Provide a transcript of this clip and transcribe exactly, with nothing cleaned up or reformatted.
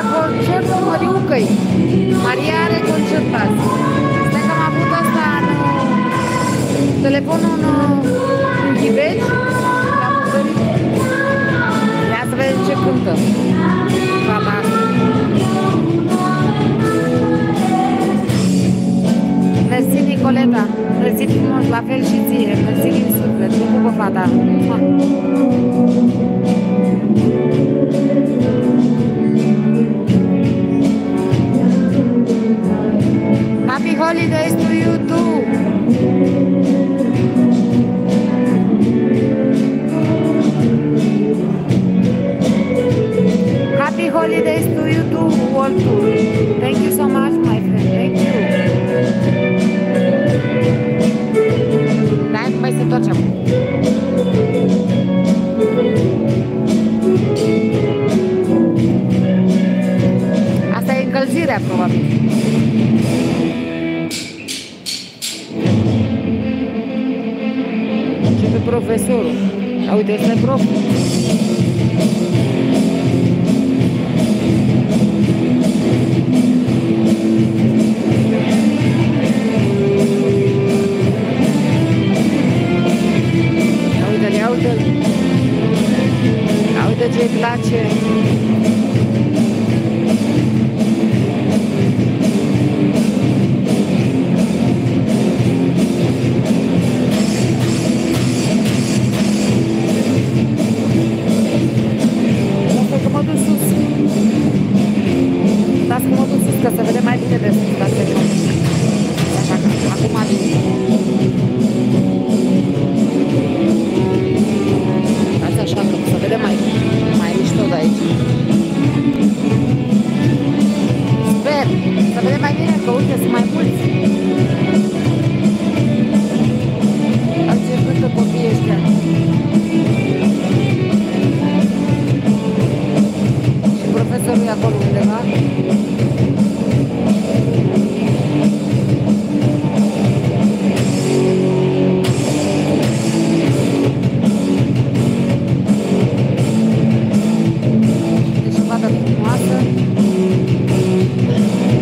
concertul Măriucăi. Maria are concert azi. Stai că am avut asta în telefonul în, în ghiveci. L-am urmărit. Ia să vedem ce cântă. Fata asta. Mersi, Nicoleta. Mersi frumos, la fel și ție. Mersi din suflet. Nu pupă fata. Happy holidays to you too. Happy holidays to you too, world tour. Thank you so much, my friend. Thank you. Dai, mai se întoarcem. Asta e încălzirea, probabil. Începe profesorul. A, uite, este prof. Ia uite-l, ia uite ce-i place. Lasă că mă duc sus. Lasă că mă duc sus, că se vede mai bine de sus, dar se vede. Așa că, acum vin. Așa că să vedem mai, mai mișto de aici. Sper să vedem mai bine, că uite, sunt mai mulți. Am ce cântă copiii ăștia. Și profesorul e acolo undeva. Frumoasă.